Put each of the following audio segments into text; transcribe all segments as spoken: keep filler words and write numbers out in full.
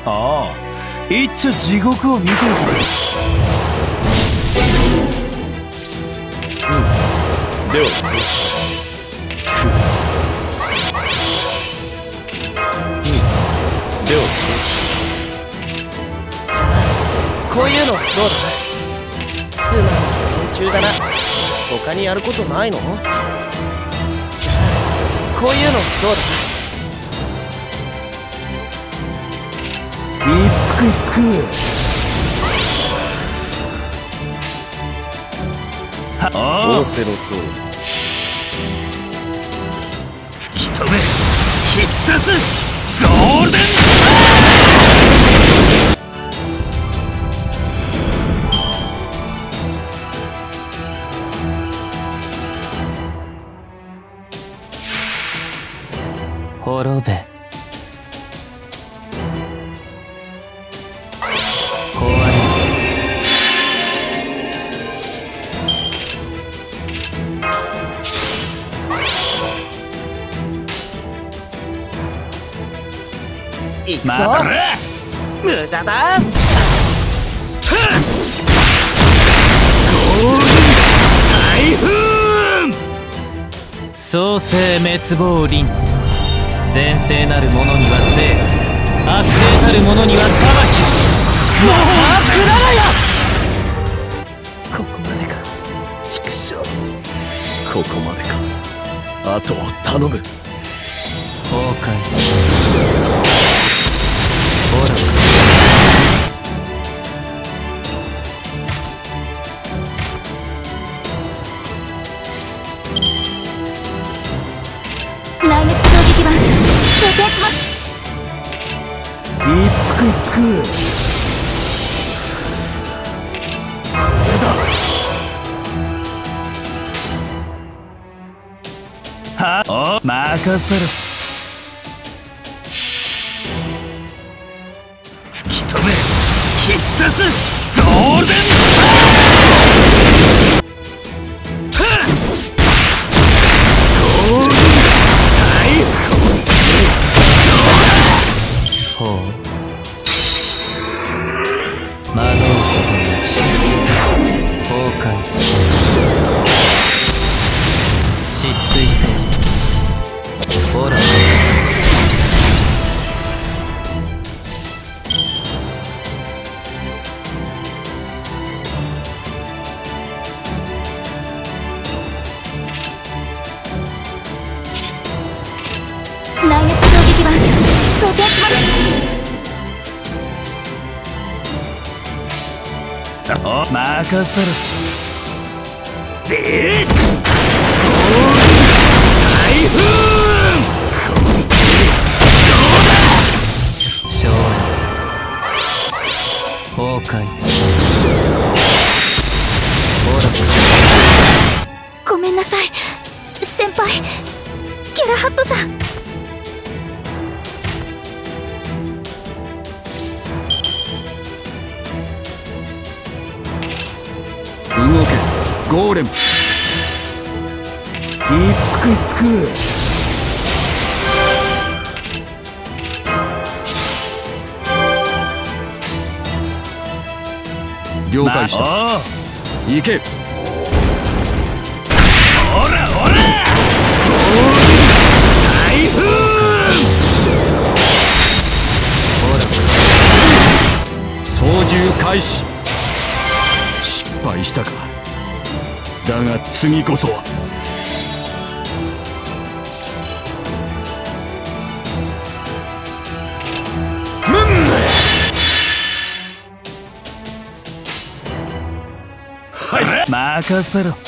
ああ、一丁地獄を見ていく。うん、ではではこういうのどうだ。つまり途中だな。他にやることないの？こういうのどうだ。 一服一服。はあ、オセロと吹き飛べ必殺ゴールデン滅べ。壊れ。行くぞ。無駄だ。 ゴールデン台風。 創世滅亡輪。善性なる者には生、悪性たる者には裁き。もうくららや。ここまでか。畜生。 ここまでか。あとを頼む。 崩壊。ほら。 内熱衝撃板装填します。 一服一服。これだ。はあ、任せろ。吹き飛べ必殺ゴールデンほう。惑うことなし。崩壊。失墜せ。ほら。 内熱衝撃板装填します。 お、任せろ。でーっ、台風。こいつどうだ。 勝利。崩壊。ほら。 ごめんなさい先輩。ゲラハットさん。 動けゴーレム。一服一服。了解した。行け。ほらほら台風。 ほら。 操縦開始。失敗したか。だが次こそは。はい、任せろ。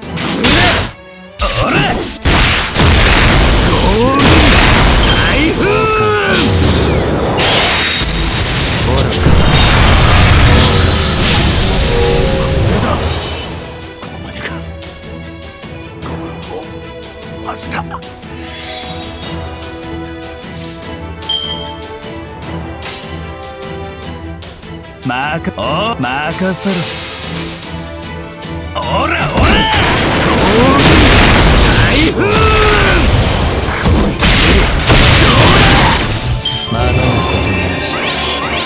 おらゴールデン台風。 ほら。 マスター。まか、お、任せろ。おらおら。台風。 惑うことなし。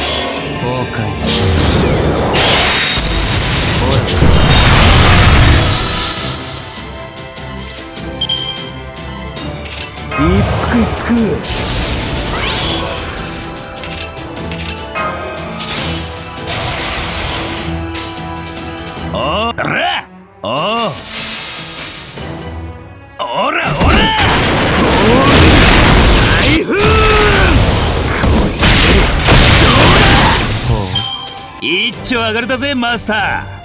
おらおうおらおら台風一丁上がるだぜマスター。